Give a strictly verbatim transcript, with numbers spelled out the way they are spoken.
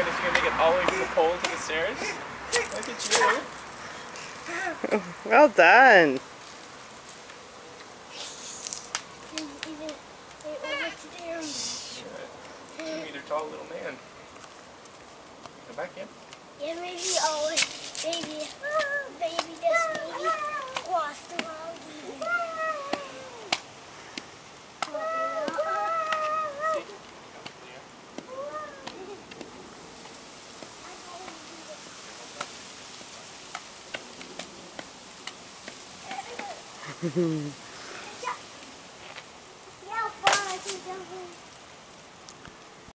goodness, you're gonna make it all the way from the pole to the stairs? Look at you. Well done. Even way over to there. Two meter tall little man. Go back in. Yeah, maybe oh, maybe, maybe just maybe cross the road even. See?